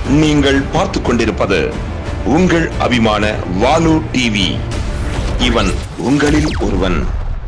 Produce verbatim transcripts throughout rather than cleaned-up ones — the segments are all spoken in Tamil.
நீங்கள் பார்த்து கொண்டிருப்பது உங்கள் அபிமான வாலு டிவி. இவன் உங்களில் ஒருவன்.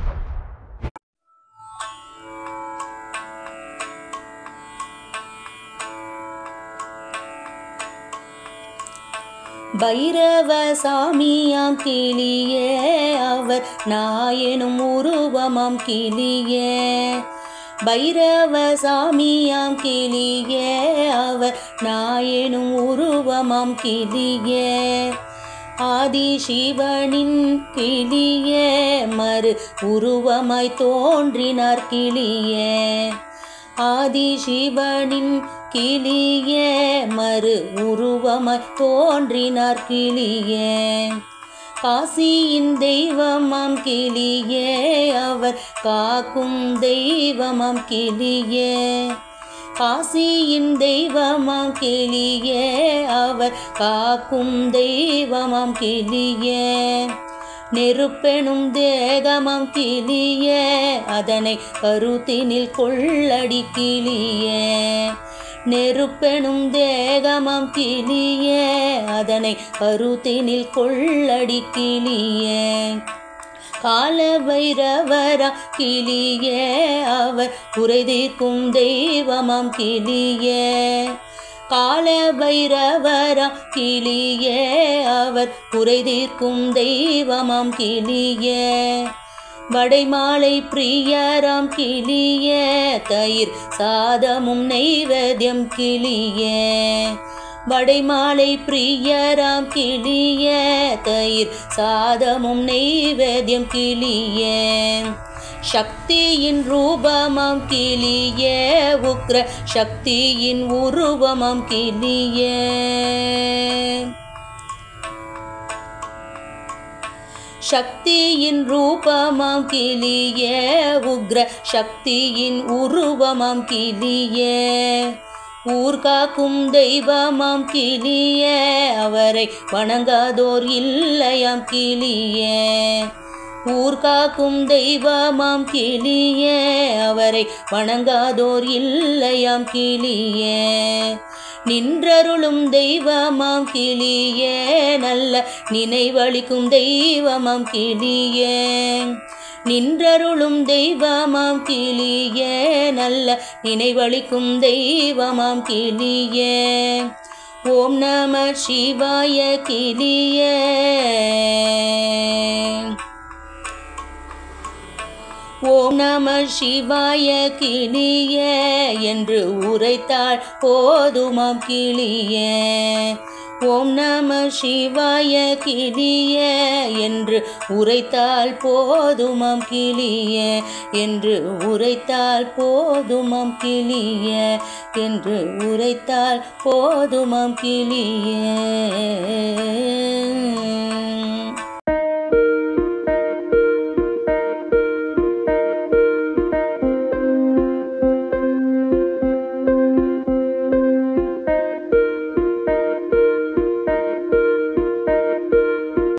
பைரவ சாமியாம் கிளியே அவர் நாயனும் உருவமாம் கிளியே. பைரவ சாமியாம் கிளியே அவர் நாயனும் உருவமாம் கிளியே. ஆதி சிவனின் கிளியே மறு உருவமாய் தோன்றினார் கிளியே. ஆதி சிவனின் கிளியே மறு உருவமாய் தோன்றினார் கிளியே. காசியின் தெய்வமாம் கிளியே அவர் காக்கும் தெய்வமாம் கிளியே. காசியின் தெய்வமாம் கிளியே அவர் காக்கும் தெய்வமாம் கிளியே. நெருப்பெனும் தேகமாம் கிளியே அதனை கருத்தினில் கொள்ளடி கிளியே. நெருப்பெனும் தேகமாம் கிளியே அதனை கருத்தினில் கொள்ளடி கிளியே. கால பைரவரா கிளியே அவர் குறை தீர்க்கும் தெய்வமாம் கிளியே. கால பைரவரா கிளியே அவர் குறை தீர்க்கும் தெய்வமாம் கிளியே. வடைமாலை பிரியராம் கிளியே தயிர் சாதமும் நெய்வேத்தியம் கிளியே. வடைமாலை பிரியராம் கிளியே தயிர் சாதமும் நெய்வேத்தியம் கிளியே. சக்தியின் ரூபமாம் கிளியே உக்ர சக்தியின் உருவமாம் கிளியே. சக்தியின் ரூபமாம் கிளியே உக்ர சக்தியின் உருவமாம் கிளியே. ஊர்காக்கும் தெய்வமாம் கிளியே அவரை வணங்காதோர் இல்லையாம் கிளியே. ஊர்காக்கும் தெய்வமாம் கிளியே அவரை வணங்காதோர் இல்லையாம் கிளியே. நின்றருளும் தெய்வமாம் கிளியே நல்ல நினைவளிக்கும் தெய்வமாம் கிளியே. நின்றருளும் தெய்வமாம் கிளியே நல்ல நினைவளிக்கும் தெய்வமாம் கிளியே. ஓம் நம சிவாய கிளியே. ஓம் நம சிவாய கிளியே என்று உரைத்தாள் போதுமாம் கிளியே. ஓம் நம சிவாய கிளியே என்று உரைத்தாள் போதுமாம் கிளியே. என்று உரைத்தாள் போதுமாம் கிளியே. என்று உரைத்தாள் போதுமாம் கிளியே.